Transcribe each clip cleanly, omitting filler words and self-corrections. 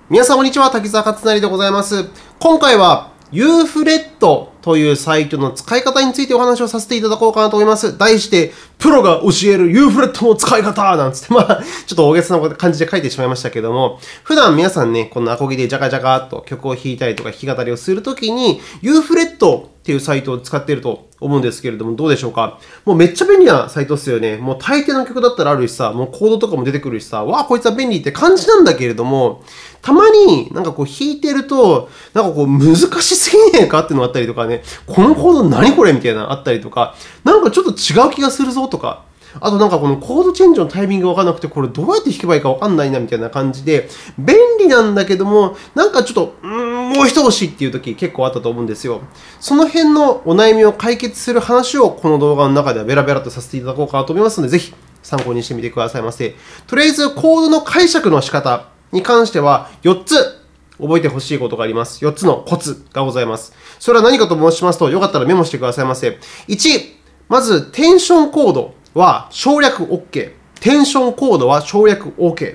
皆さん、こんにちは。滝沢勝成でございます。今回は、ユーフレットというサイトの使い方についてお話をさせていただこうかなと思います。題して、プロが教えるユーフレットの使い方なんつって、ちょっと大げさな感じで書いてしまいましたけども、普段皆さんね、このアコギでジャカジャカっと曲を弾いたりとか弾き語りをするときに、ユーフレットっていうサイトを使っていると思うんですけれども、どうでしょうか。もうめっちゃ便利なサイトですよね。もう大抵の曲だったらあるしさ、もうコードとかも出てくるしさ、わあ、こいつは便利って感じなんだけれども、たまになんかこう弾いてると、なんかこう難しすぎねえかっていうのがあったりとかね、このコード何これみたいなのあったりとか、なんかちょっと違う気がするぞとか、あとなんかこのコードチェンジのタイミングがわからなくて、これどうやって弾けばいいかわかんないなみたいな感じで、便利なんだけども、なんかちょっと、もう一押しっていう時結構あったと思うんですよ。その辺のお悩みを解決する話をこの動画の中ではベラベラとさせていただこうかなと思いますので、ぜひ参考にしてみてくださいませ。とりあえずコードの解釈の仕方に関しては4つ覚えてほしいことがあります。4つのコツがございます。それは何かと申しますと、よかったらメモしてくださいませ。1、まずテンションコードは省略 OK。テンションコードは省略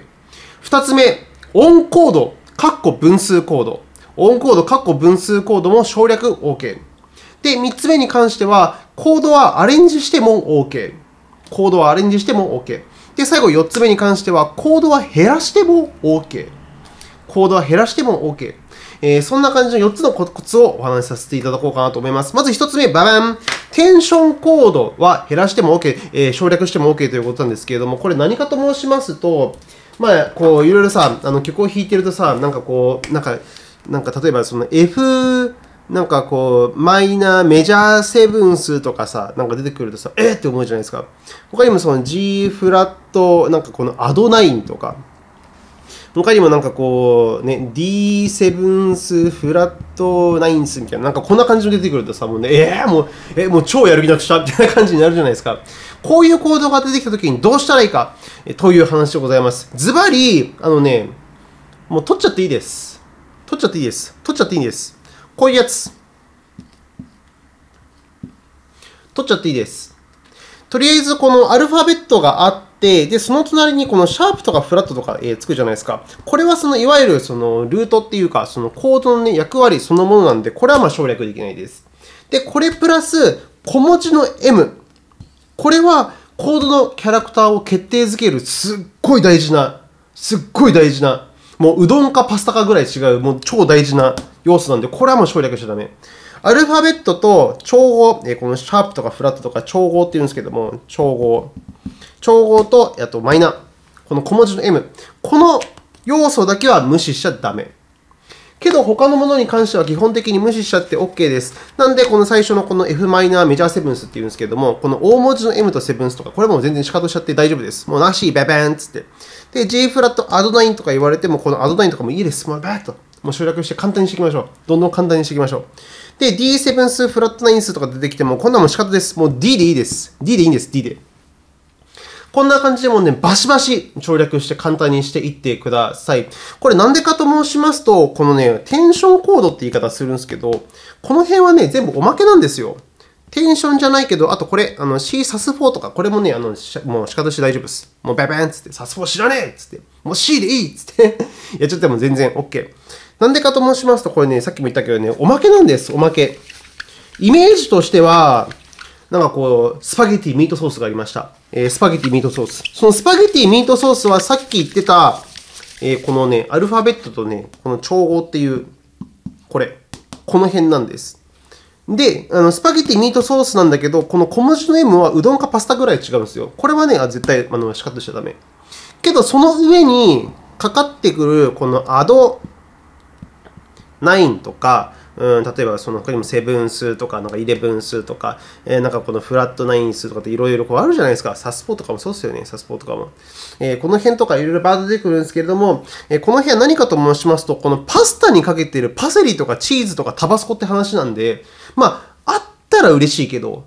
OK。2つ目、オンコード、分数コード。オンコード、分数コードも省略 OK。で、3つ目に関しては、コードはアレンジしても OK。コードはアレンジしても OK。で、最後4つ目に関しては、コードは減らしても OK。コードは減らしても OK。そんな感じの4つのコツをお話しさせていただこうかなと思います。まず1つ目、ババン。テンションコードは減らしても OK、省略しても OK ということなんですけれども、これ何かと申しますと、こう、いろいろさ、曲を弾いてるとさ、なんかこう、なんか例えばその F、なんかこう、マイナー、メジャーセブンスとかさ、なんか出てくるとさ、って思うじゃないですか。他にもその G フラット、なんかこのアド9とか、他にもなんかこう、ね、D セブンス、フラットナインスみたいな、なんかこんな感じの出てくるとさ、もうね、もう超やる気なくしたみたいな感じになるじゃないですか。こういうコードが出てきたときにどうしたらいいか、という話でございます。ズバリ、もう取っちゃっていいです。取っちゃっていいです。取っちゃっていいんです。こういうやつ。取っちゃっていいです。とりあえず、このアルファベットがあって、で、その隣にこのシャープとかフラットとか、つくじゃないですか。これはそのいわゆるそのルートっていうか、そのコードの、ね、役割そのものなんで、これは省略できないです。で、これプラス小文字の M。これはコードのキャラクターを決定づけるすっごい大事な、もううどんかパスタかぐらい違う、もう超大事な要素なんで、これはもう省略しちゃダメ。アルファベットと調合、このシャープとかフラットとか調合って言うんですけども、調合と、あとマイナー。この小文字の M。この要素だけは無視しちゃダメ。けど、他のものに関しては基本的に無視しちゃって OK です。なんで、この最初のこの F マイナーメジャーセブンスって言うんですけども、この大文字の M とセブンスとか、これも全然仕方しちゃって大丈夫です。もうなし、ババーンっつって。で、G フラット、アド9とか言われても、このアド9とかもいいです。もうバーッと。もう省略して簡単にしていきましょう。どんどん簡単にしていきましょう。で、D セブンス、フラットナインスとか出てきても、こんなもん仕方です。もう D でいいです。D でいいんです。D で。こんな感じでもうね、バシバシ省略して簡単にしていってください。これなんでかと申しますと、このね、テンションコードって言い方するんですけど、この辺はね、全部おまけなんですよ。テンションじゃないけど、あとこれ、C サス4とか、これもね、もう仕方して大丈夫です。もうババーンっつって、サス4知らねえっつって、もう C でいいっつってやっちゃっても全然 OK。なんでかと申しますと、これね、さっきも言ったけどね、おまけなんです、おまけ。イメージとしては、なんかこう、スパゲティミートソースがありました。スパゲティミートソース。そのスパゲティミートソースはさっき言ってた、このね、アルファベットとね、この調合っていう、この辺なんです。で、スパゲティミートソースなんだけど、この小文字の M はうどんかパスタぐらい違うんですよ。これはね、絶対仕方しちゃダメ。けど、その上にかかってくる、このアド9とか、例えばその他にもセブンスとか、なんかイレブンスとか、なんかこのフラットナインスとかっていろいろあるじゃないですか。サスポーとかもそうですよね。サスポーとかも。この辺とかいろいろバーッと出てくるんですけれども、この辺は何かと申しますと、このパスタにかけているパセリとかチーズとかタバスコって話なんで、あったら嬉しいけど、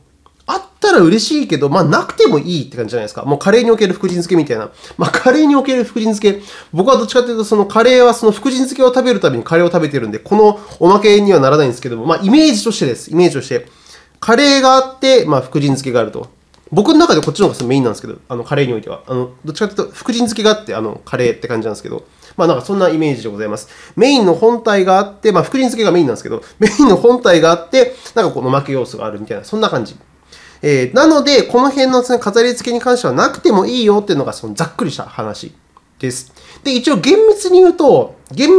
なくてもいいって感じじゃないですか。もうカレーにおける福神漬けみたいな。カレーにおける福神漬け。僕はどっちかというと、そのカレーはその福神漬けを食べるためにカレーを食べてるんで、このおまけにはならないんですけども、イメージとしてです。イメージとして。カレーがあって、福神漬けがあると。 僕の中でこっちの方がメインなんですけど、カレーにおいては。どっちかというと、福神漬けがあって、カレーって感じなんですけど、なんかそんなイメージでございます。メインの本体があって、福神漬けがメインなんですけど、メインの本体があって、なんかこの巻く要素があるみたいな、そんな感じ。なので、この辺の飾り付けに関してはなくてもいいよっていうのが、そのざっくりした話です。で、一応厳密に言うと、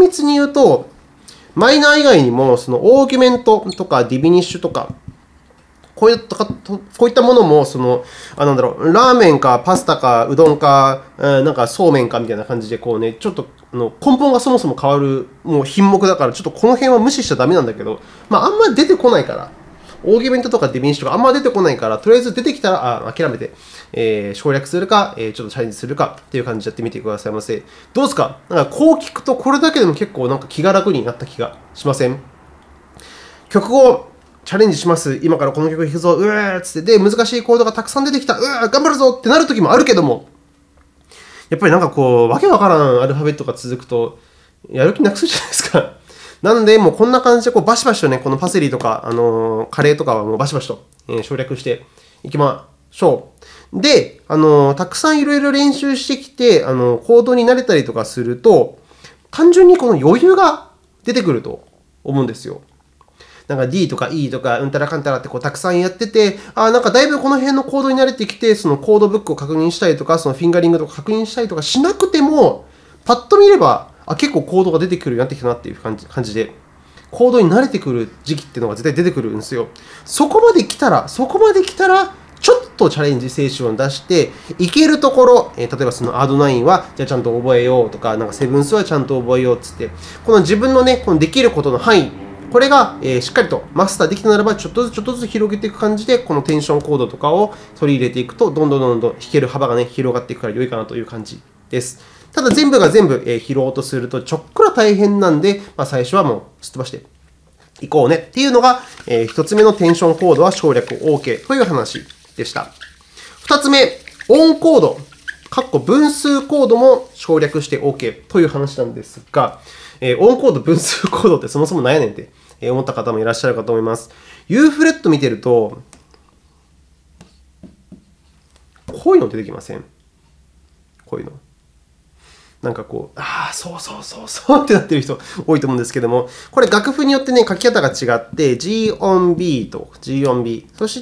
マイナー以外にも、そのオーギュメントとかディビニッシュとか、こういったものも、ラーメンかパスタかうどんか、なんかそうめんかみたいな感じで、ちょっと根本がそもそも変わるもう品目だから、ちょっとこの辺は無視しちゃダメなんだけど、あんま出てこないから、オーギュメントとかディビニッシュとかあんま出てこないから、とりあえず出てきたら諦めて、省略するか、ちょっとチャレンジするかっていう感じでやってみてくださいませ。どうですか？なんかこう聞くと、これだけでも結構なんか気が楽になった気がしません？曲をチャレンジします。今からこの曲弾くぞ。っつって。で、難しいコードがたくさん出てきた。頑張るぞってなる時もあるけども、やっぱりなんかわけわからんアルファベットが続くと、やる気なくすじゃないですか。なので、もうこんな感じでバシバシとね、このパセリとか、カレーとかはもうバシバシと、省略していきましょう。で、たくさんいろいろ練習してきて、コードに慣れたりとかすると、単純にこの余裕が出てくると思うんですよ。なんか D とか E とかうんたらかんたらってたくさんやってて、なんかだいぶこの辺のコードに慣れてきて、そのコードブックを確認したりとか、そのフィンガリングとか確認したりとかしなくても、パッと見れば、結構コードが出てくるようになってきたなっていう感じで、コードに慣れてくる時期っていうのが絶対出てくるんですよ。そこまで来たら、ちょっとチャレンジ精神を出して、いけるところ、例えばそのアド9は、じゃあちゃんと覚えようとか、なんかセブンスはちゃんと覚えようっつって、この自分のね、このできることの範囲、これがしっかりとマスターできたならば、ちょっとずつ広げていく感じで、このテンションコードとかを取り入れていくと、どんどん弾ける幅がね、広がっていくから良いかなという感じです。ただ全部が全部拾おうとするとちょっくら大変なんで、最初はもうすっ飛ばしていこうねっていうのが、1つ目のテンションコードは省略 OK という話でした。2つ目、オンコード、分数コードも省略して OK という話なんですが、オンコード、分数コードってそもそも何やねんって思った方もいらっしゃるかと思います。U フレット見てると、こういうの出てきません？こういうの。なんかそうってなってる人多いと思うんですけども、これ楽譜によってね、書き方が違って、G on B と G on B。そして、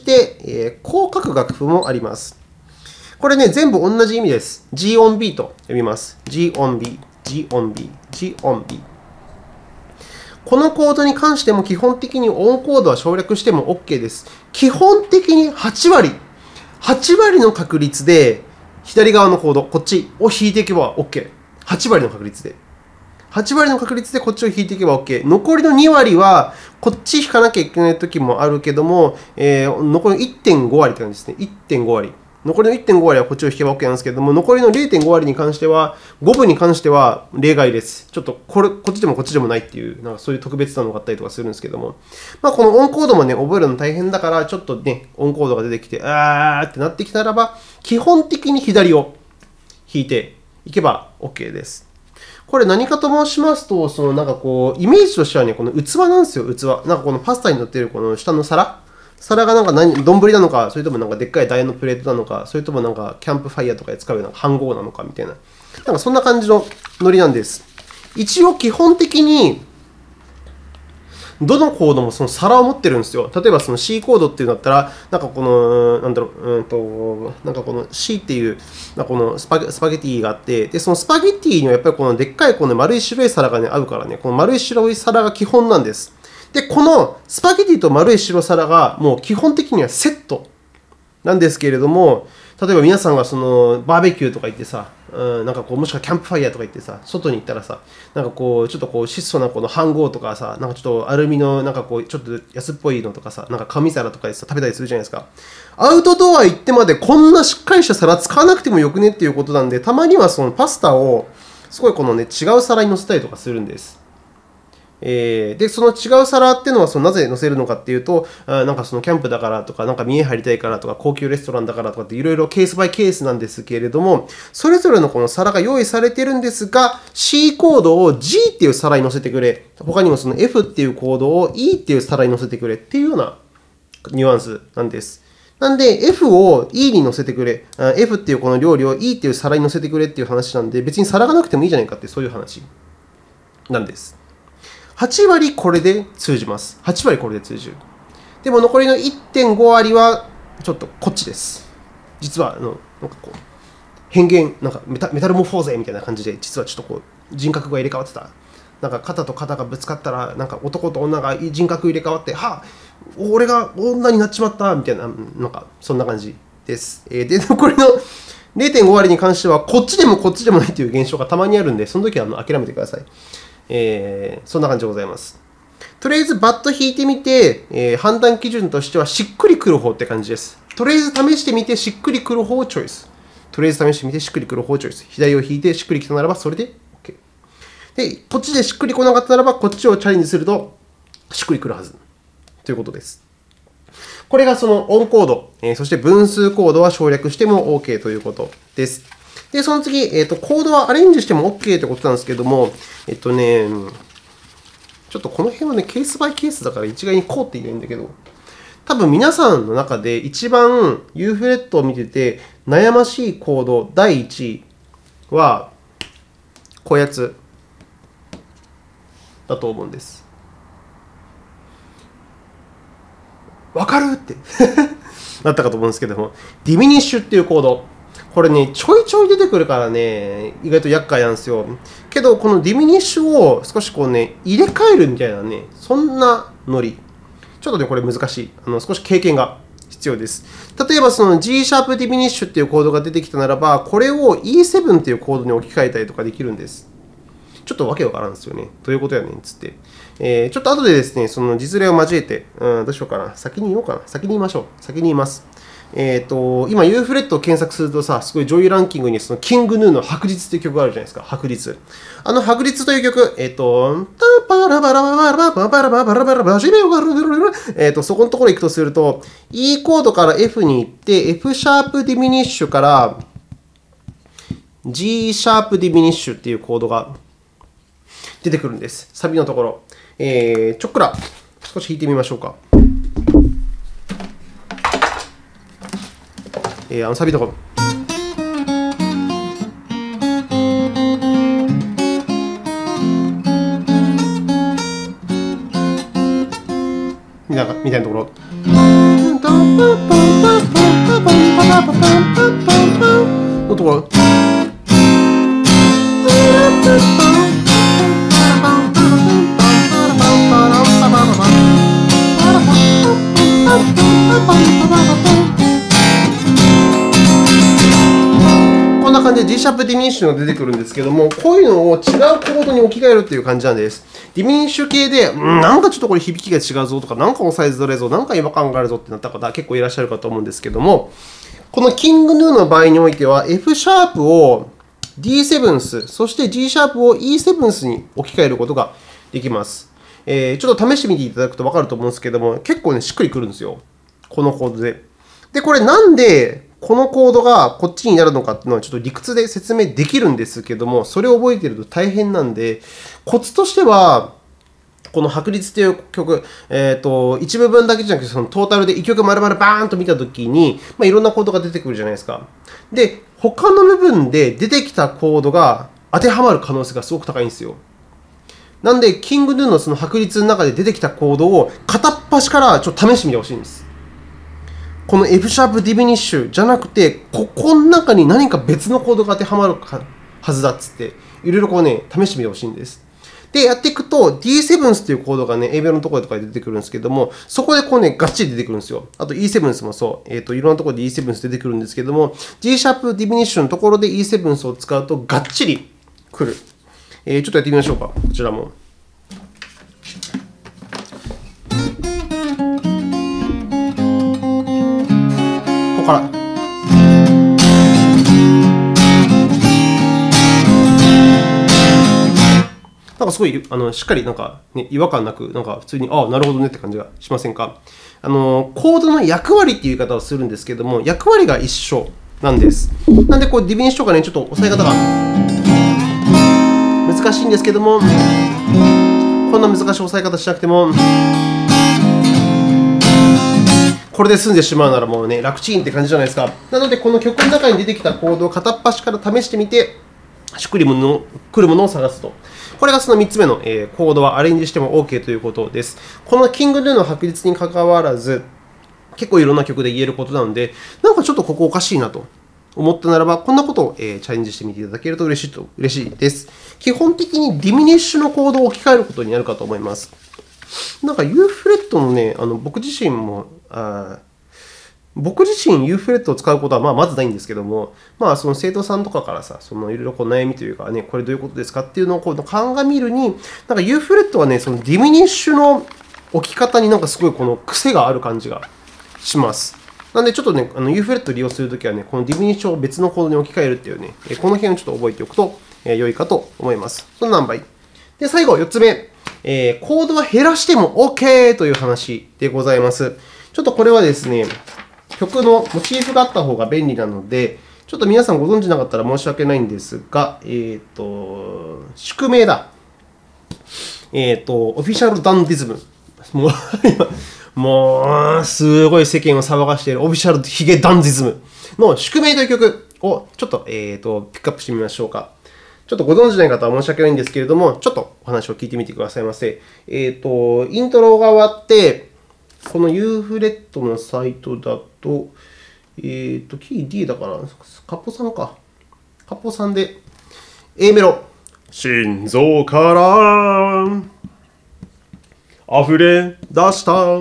こう書く楽譜もあります。これね、全部同じ意味です。G on B と読みます。G on B、G on B、G on B。このコードに関しても基本的にオンコードは省略しても OK です。基本的に8割の確率で、左側のコード、こっちを弾いていけば OK。8割の確率で。8割の確率でこっちを引いていけば OK。残りの2割は、こっち引かなきゃいけないときもあるけども、残りの 1.5 割って感じですね。1.5割。残りの 1.5 割はこっちを引けば OK なんですけども、残りの 0.5 割に関しては、5分に関しては例外です。ちょっとこっちでもこっちでもないっていう、なんかそういう特別なのがあったりとかするんですけども、このオンコードもね、覚えるの大変だから、ちょっとね、オンコードが出てきて、ってなってきたらば、基本的に左を弾いていけば OK です。これ何かと申しますと、なんかイメージとしてはね、この器なんですよ、器。なんかこのパスタに乗っているこの下の皿がなんか丼なのか、それともなんかでっかい台のプレートなのか、それともなんかキャンプファイヤーとかで使うような飯盒なのかみたいな。なんかそんな感じのノリなんです。一応基本的に、どのコードもその皿を持ってるんですよ。例えばその C コードっていうんだったら、なんかこの、なんかこの C っていう、このスパゲティがあって、で、そのスパゲティにはやっぱりこのでっかいこの丸い白い皿がね、合うからね、この丸い白い皿が基本なんです。で、このスパゲティと丸い白皿がもう基本的にはセットなんですけれども、例えば皆さんがそのバーベキューとか行ってさ、なんかもしくはキャンプファイヤーとか行ってさ、外に行ったらさ、なんかちょっと質素なこの飯盒とかさ、なんかちょっとアルミのなんかちょっと安っぽいのとかさ、なんか紙皿とかでさ、食べたりするじゃないですか。アウトドア行ってまでこんなしっかりした皿使わなくてもよくねっていうことなんで、たまにはそのパスタをすごいこのね、違う皿に乗せたりとかするんです。で、その違う皿っていうのはなぜ載せるのかっていうと、なんかそのキャンプだからとか、なんか見え張りたいからとか、高級レストランだからとかっていろいろケースバイケースなんですけれども、それぞれのこの皿が用意されてるんですが、C コードを G っていう皿に載せてくれ、他にもその F っていうコードを E っていう皿に載せてくれっていうようなニュアンスなんです。 なんで、F を E に乗せてくれ。F っていうこの料理を E っていう皿に乗せてくれっていう話なんで、別に皿がなくてもいいじゃないかって、そういう話なんです。8割これで通じます。8割これで通じる。でも残りの 1.5 割は、ちょっとこっちです。実は、なんかこう、変幻、なんかメタルモフォーゼみたいな感じで、実はちょっとこう、人格が入れ替わってた。なんか肩と肩がぶつかったら、なんか男と女が人格入れ替わって、はぁ、俺が女になっちまったみたいな、なんかそんな感じです。で、残りの 0.5 割に関しては、こっちでもこっちでもないという現象がたまにあるんで、その時は諦めてください。そんな感じでございます。とりあえずバッと引いてみて、判断基準としてはしっくりくる方って感じです。とりあえず試してみてしっくりくる方をチョイス。とりあえず試してみてしっくりくる方をチョイス。左を引いてしっくりきたならばそれで OK。で、こっちでしっくりこなかったならば、こっちをチャレンジするとしっくりくるはずということです。これがそのオンコード、そして分数コードは省略しても OK ということです。で、その次、コードはアレンジしても OK ということなんですけども、ちょっとこの辺はね、ケースバイケースだから一概にこうって言えないんだけど、多分皆さんの中で一番 U フレットを見てて悩ましいコード第1位は、こういうやつだと思うんです。わかるってなったかと思うんですけども、ディミニッシュっていうコード。これね、ちょいちょい出てくるからね、意外と厄介なんですよ。けど、このディミニッシュを少しこうね、入れ替えるみたいなね、そんなノリ。ちょっとね、これ難しい。少し経験が必要です。例えば、その G シャープディミニッシュっていうコードが出てきたならば、これを E7 っていうコードに置き換えたりとかできるんです。ちょっとわけわからんですよね。どういうことやねんつって。ちょっと後でですね、その実例を交えて、どうしようかな。先に言おうかな。先に言いましょう。先に言います。今、ユーフレットを検索するとさ、すごい上位ランキングにそのキングヌーの白日という曲があるじゃないですか。白日。白日という曲、そこのところに行くとすると、E コードから F に行って、F シャープディミニッシュから G シャープディミニッシュっていうコードが出てくるんです。サビのところ。ちょっくら少し弾いてみましょうか。サビのところ。みたいなところ。のところ。こんな感じで G シャープディミニッシュが出てくるんですけども、こういうのを違うコードに置き換えるっていう感じなんです。ディミニッシュ系で、なんかちょっとこれ響きが違うぞとか、なんか押さえづらいぞ、なんか違和感があるぞってなった方、結構いらっしゃるかと思うんですけども、このキングヌーの場合においては、F シャープを D7th、そして G シャープを E7th に置き換えることができます。ちょっと試してみていただくと分かると思うんですけども、結構ね、しっくりくるんですよ。このコードで。で、これなんでこのコードがこっちになるのかっていうのはちょっと理屈で説明できるんですけども、それを覚えていると大変なんで、コツとしては、この白日という曲、一部分だけじゃなくて、そのトータルで1曲丸々バーンと見たときに、いろんなコードが出てくるじゃないですか。で、他の部分で出てきたコードが当てはまる可能性がすごく高いんですよ。なんで、キングヌーのその白日の中で出てきたコードを片っ端からちょっと試してみてほしいんです。この F シャープディミニッシュじゃなくて、ここの中に何か別のコードが当てはまるはずだっつって、いろいろこうね、試してみてほしいんです。で、やっていくと、D7th っていうコードがね、A メロのところとかで出てくるんですけども、そこでこうね、がっちり出てくるんですよ。あと E7th もそう。いろんなところで E7th 出てくるんですけども、G シャープディミニッシュのところで E7th を使うとがっちりくる。ちょっとやってみましょうか。こちらも。ここから。なんかすごいしっかりなんか、ね、違和感なく、なんか普通に、ああ、なるほどねって感じがしませんか。コードの役割っていう言い方をするんですけども、役割が一緒なんです。なんで、こうディミニッシュとかね、ちょっと押さえ方が難しいんですけども、こんな難しい押さえ方しなくても、 これで済んでしまうならもうね、楽ちんって感じじゃないですか。なので、この曲の中に出てきたコードを片っ端から試してみて、しっくりくるものを探すと。これがその3つ目の、コードはアレンジしても OK ということです。この KingDo の確率にかかわらず、結構いろんな曲で言えることなので、なんかちょっとここおかしいなと思ったならば、こんなことをチャレンジしてみていただけると嬉しいです。基本的にディミニッシュのコードを置き換えることになるかと思います。なんか U フレットのね、僕自身 U フレットを使うことはまずないんですけども、その生徒さんとかからさ、いろいろ悩みというかね、これどういうことですかっていうのを鑑みるに、なんか U フレットはね、そのディミニッシュの置き方になんかすごいこの癖がある感じがします。なので、ちょっとね、U フレットを利用するときはね、このディミニッシュを別のコードに置き換えるっていうね、この辺をちょっと覚えておくと良いかと思います。その何倍。で、最後、4つ目。コードは減らしても OK という話でございます。ちょっとこれはですね、曲のモチーフがあった方が便利なので、ちょっと皆さんご存知なかったら申し訳ないんですが、宿命だ。オフィシャルダンディズム。もうすごい世間を騒がしているオフィシャルヒゲダンディズムの宿命という曲をちょっと、ピックアップしてみましょうか。ちょっとご存知ない方は申し訳ないんですけれども、ちょっとお話を聞いてみてくださいませ。イントロが終わって、この U フレットのサイトだと、キー D だから、カポさんか。カポさんで、A メロ。心臓から溢れ出した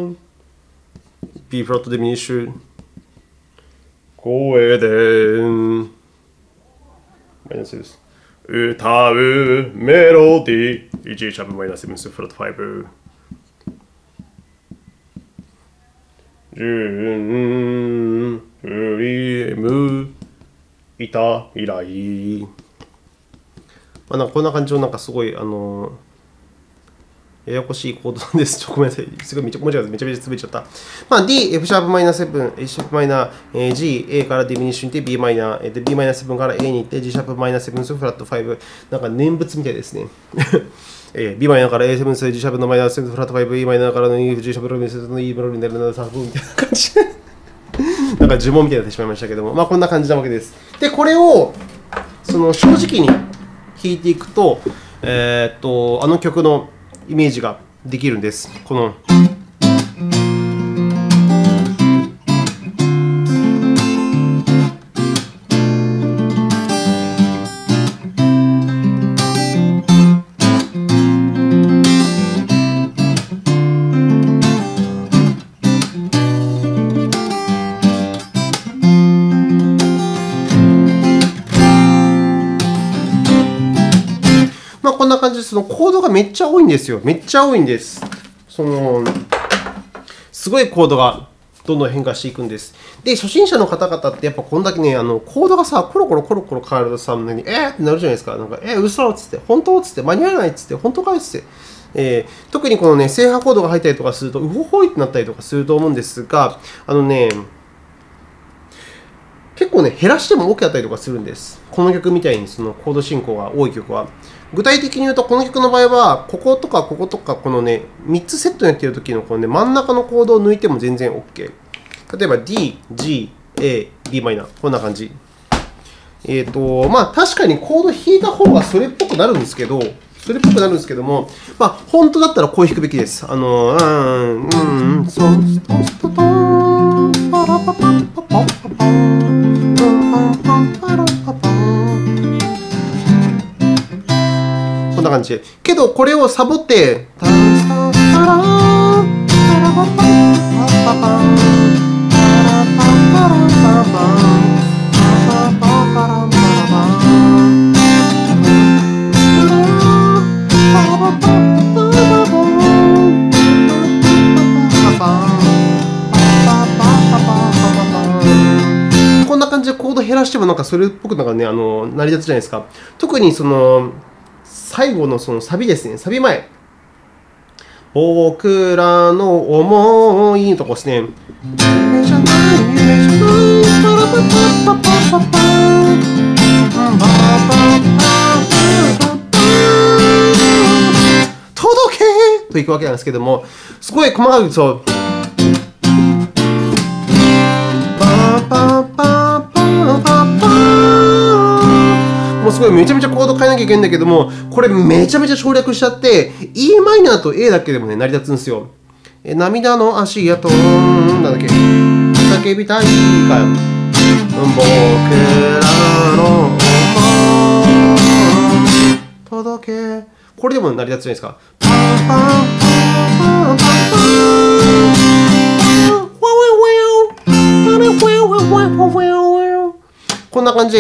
B フラットディミニッシュ声でマイナスです。歌うメロディー G シャープマイナス7フラット5順振り向いた以来、なんかこんな感じのなんかすごいややこしいコードなんです。ごめんなさい。すごいめちゃめちゃ潰れちゃった。D、F シャープマイナー7、F シャープマイナー、G、A からディミニッシュに行って B マイナー、B マイナー7から A に行って G シャープマイナー7、フラット5。なんか念仏みたいですね。B マイナーから A7、G シャープのマイナー7、フラット5、E マイナーからの G シャープの7の E メロになるのサーブみたいな感じで。なんか呪文みたいになってしまいましたけども、こんな感じなわけです。で、これを正直に弾いていくと、あの曲のイメージができるんです。このこんな感じで、そのコードがめっちゃ多いんですよ。めっちゃ多いんです。すごいコードがどんどん変化していくんです。で、初心者の方々ってやっぱこんだけね、コードがさ、コロコロ変わるとさ、ってなるじゃないですか。なんか、嘘っつって、本当っつって、間に合わないっつって、本当かいっつって。特にこのね、正波コードが入ったりとかすると、うほほいってなったりとかすると思うんですが、結構ね、減らしても OK だったりとかするんです。この曲みたいにそのコード進行が多い曲は。具体的に言うと、この曲の場合は、こことかこことか、このね、3つセットになっているときのこの、ね、真ん中のコードを抜いても全然 OK。例えば D、G、A、B マイナー。こんな感じ。確かにコード弾いた方がそれっぽくなるんですけど、も、本当だったらこう弾くべきです。こんな感じで。けど、これをサボって、こんな感じでコード減らしてもなんかそれっぽくなんかね、成り立つじゃないですか。特に最後のサビですね。サビ前。僕らの思いのとこですね。夢じゃない、夢じゃない、届けといくわけなんですけども、すごい細かくもうすごいめちゃめちゃコード変えなきゃいけないんだけども、これめちゃめちゃ省略しちゃって、E マイナーと A だけでもね、成り立つんですよ。涙の足跡、なんだっけ、叫びたいかよ。僕らの届け。これでも成り立つじゃないですか。パンパンパンパンパンこんな感じで、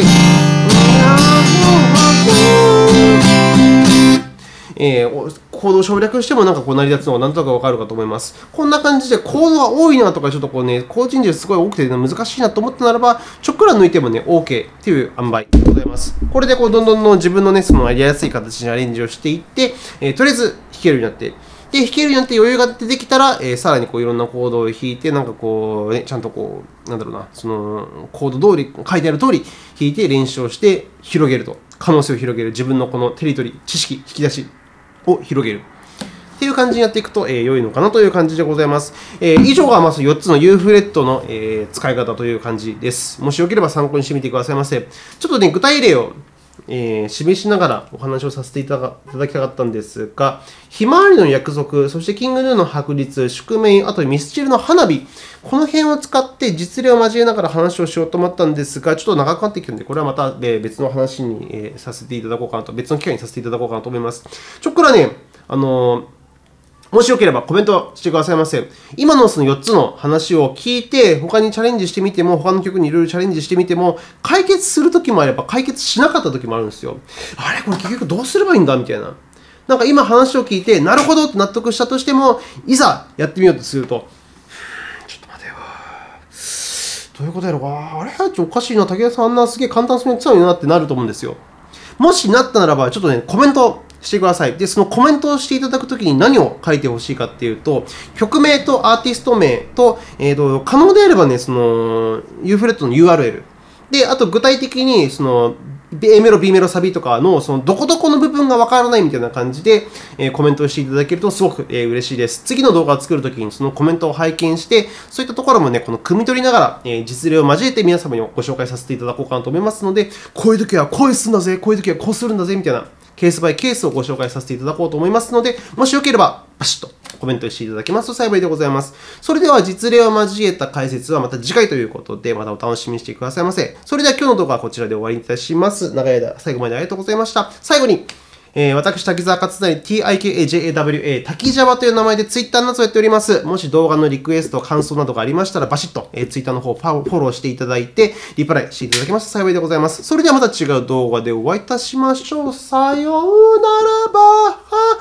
コードを省略してもなんかこう成り立つのがなんとなくわかるかと思います。こんな感じでコードが多いなとか、ちょっとこうね、コーチンジすごい多くて難しいなと思ったならば、ちょっくら抜いてもね、OK っていう塩梅でございます。これでこうどんどん自分のね、そのやりやすい形にアレンジをしていって、とりあえず弾けるようになって、で、弾けるようになって余裕が出てきたら、さらにこういろんなコードを弾いて、なんかこう、ね、ちゃんとこう、なんだろうな、そのコード通り、書いてある通り弾いて練習をして広げると。可能性を広げる。自分のこのテリトリー、知識、引き出しを広げる。っていう感じにやっていくと、良いのかなという感じでございます。以上がまず4つの U フレットの、使い方という感じです。もしよければ参考にしてみてくださいませ。ちょっとね、具体例を示しながらお話をさせていただきたかったんですが、ひまわりの約束、そしてキングヌーの白日、宿命、あとミスチルの花火、この辺を使って実例を交えながら話をしようと思ったんですが、ちょっと長くなってきたので、これはまた別の話にさせていただこうかなと、別の機会にさせていただこうかなと思います。ちょっくらね、もしよければコメントしてくださいませ。今のその4つの話を聞いて、他にチャレンジしてみても、他の曲にいろいろチャレンジしてみても、解決するときもあれば、解決しなかったときもあるんですよ。あれこれ結局どうすればいいんだみたいな。なんか今話を聞いて、なるほどって納得したとしても、いざやってみようとすると、ちょっと待てよ。どういうことやろうか。あれちょっとおかしいな。武田さんあんなすげえ簡単そうに言ってたのになってなると思うんですよ。もしなったならば、ちょっとね、コメントしてください。で、そのコメントをしていただくときに何を書いてほしいかっていうと、曲名とアーティスト名と、可能であればね、その、U フレットの URL。で、あと具体的に、その、A メロ、B メロ、サビとかの、その、どこどこの部分がわからないみたいな感じで、コメントをしていただけるとすごく、嬉しいです。次の動画を作るときにそのコメントを拝見して、そういったところもね、この汲み取りながら、実例を交えて皆様にご紹介させていただこうかなと思いますので、こういうときはこうするんだぜ、こういうときはこうするんだぜ、みたいな、ケースバイケースをご紹介させていただこうと思いますので、もしよければ、バシッとコメントしていただけますと幸いでございます。それでは実例を交えた解説はまた次回ということで、またお楽しみにしてくださいませ。それでは今日の動画はこちらで終わりにいたします。長い間、最後までありがとうございました。最後に、私、滝沢勝成、TIKAJAWA、滝沢という名前で Twitter などをやっております。もし動画のリクエスト、感想などがありましたら、バシッと、Twitter の方をフォローしていただいて、リプライしていただけますと幸いでございます。それではまた違う動画でお会いいたしましょう。さようならば。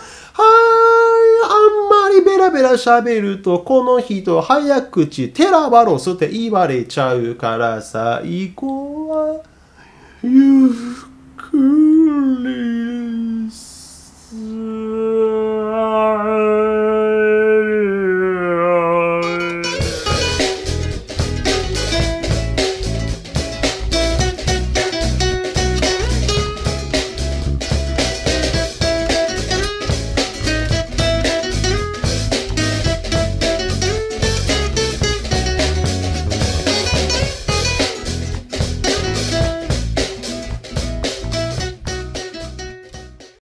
あんまりベラベラ喋ると、この人早口テラバロスって言われちゃうからさ、行こう。